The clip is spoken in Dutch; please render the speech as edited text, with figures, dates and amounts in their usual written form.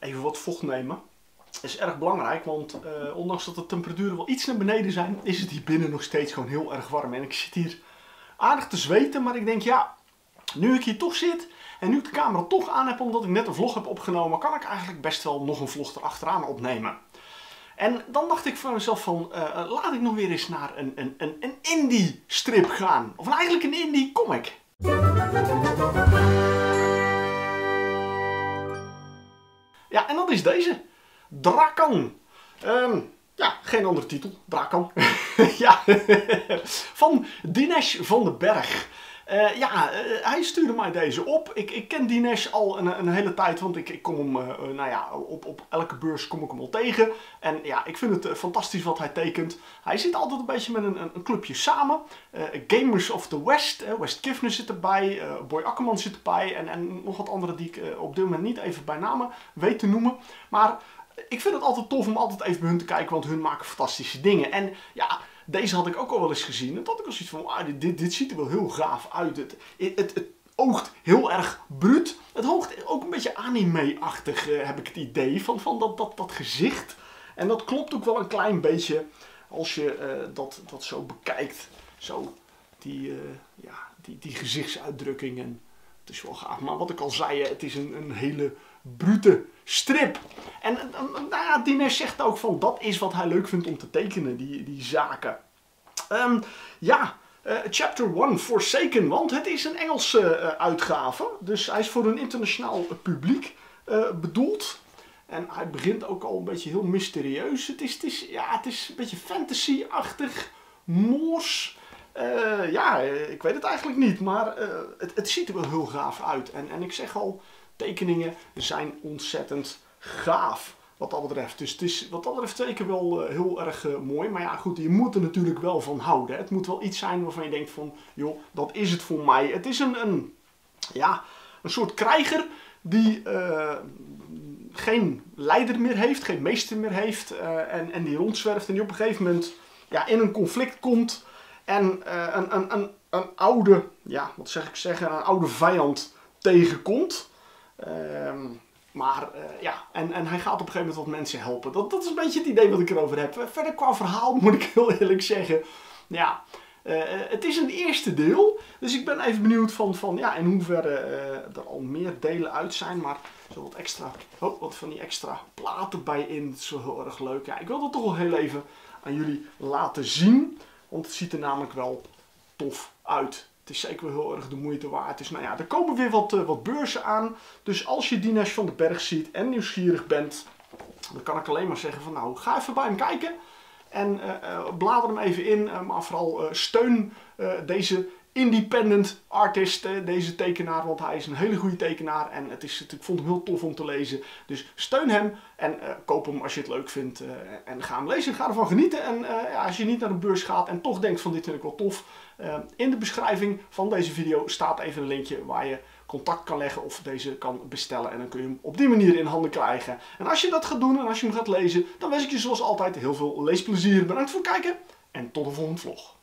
even wat vocht nemen. Dat is erg belangrijk, want ondanks dat de temperaturen wel iets naar beneden zijn, is het hier binnen nog steeds gewoon heel erg warm. En ik zit hier aardig te zweten, maar ik denk ja, nu ik hier toch zit en nu ik de camera toch aan heb omdat ik net een vlog heb opgenomen, kan ik eigenlijk best wel nog een vlog erachteraan opnemen. En dan dacht ik van mezelf van, laat ik nog weer eens naar een indie strip gaan. Of eigenlijk een indie comic. Ja, en dat is deze. Drakan. Ja, geen andere titel. Drakan. Ja, van Dinesh van den Berg. Hij stuurde mij deze op. Ik ken Dinesh al een hele tijd, want ik kom hem, nou ja, op elke beurs kom ik hem al tegen. En ja, ik vind het fantastisch wat hij tekent. Hij zit altijd een beetje met een clubje samen. Gamers of the West, West Kivner zit erbij, Boy Akkerman zit erbij en nog wat andere die ik op dit moment niet even bij namen weet te noemen. Maar ik vind het altijd tof om altijd even bij hun te kijken, want hun maken fantastische dingen. En ja, deze had ik ook al wel eens gezien. En dat had ik al zoiets van, wow, dit ziet er wel heel gaaf uit. Het oogt heel erg bruut. Het oogt ook een beetje anime-achtig, heb ik het idee, van dat gezicht. En dat klopt ook wel een klein beetje als je dat zo bekijkt. Zo, die gezichtsuitdrukking. En het is wel gaaf. Maar wat ik al zei, het is een hele brute strip. En nou ja, Dinesh zegt ook van dat is wat hij leuk vindt om te tekenen, die zaken. Chapter 1, Forsaken, want het is een Engelse uitgave. Dus hij is voor een internationaal publiek bedoeld. En hij begint ook al een beetje heel mysterieus. Het is een beetje fantasy-achtig, Noors. Ik weet het eigenlijk niet, maar het ziet er wel heel gaaf uit. En ik zeg al, tekeningen zijn ontzettend gaaf wat dat betreft. Dus het is wat dat betreft zeker wel heel erg mooi. Maar ja, goed, je moet er natuurlijk wel van houden. Het moet wel iets zijn waarvan je denkt van, joh, dat is het voor mij. Het is een soort krijger die geen leider meer heeft, geen meester meer heeft. En die rondzwerft en die op een gegeven moment in een conflict komt. En een oude, een oude vijand tegenkomt. En hij gaat op een gegeven moment wat mensen helpen. Dat is een beetje het idee wat ik erover heb. Verder qua verhaal moet ik heel eerlijk zeggen. Ja, het is een eerste deel. Dus ik ben even benieuwd van in hoeverre er al meer delen uit zijn. Maar zo wat van die extra platen bij in. Dat is wel heel erg leuk. Ja, ik wil dat toch wel heel even aan jullie laten zien. Want het ziet er namelijk wel tof uit. Het is zeker wel heel erg de moeite waard. Dus nou ja, er komen weer wat beurzen aan. Dus als je Dinesh van den Berg ziet en nieuwsgierig bent, dan kan ik alleen maar zeggen van nou, ga even bij hem kijken. En blader hem even in. Maar vooral steun deze independent artist, deze tekenaar. Want hij is een hele goede tekenaar. En ik vond hem heel tof om te lezen. Dus steun hem en koop hem als je het leuk vindt. En ga hem lezen. Ga ervan genieten. En als je niet naar de beurs gaat en toch denkt van dit vind ik wel tof. In de beschrijving van deze video staat even een linkje waar je contact kan leggen of deze kan bestellen. En dan kun je hem op die manier in handen krijgen. En als je dat gaat doen en als je hem gaat lezen, dan wens ik je zoals altijd heel veel leesplezier. Bedankt voor het kijken en tot de volgende vlog.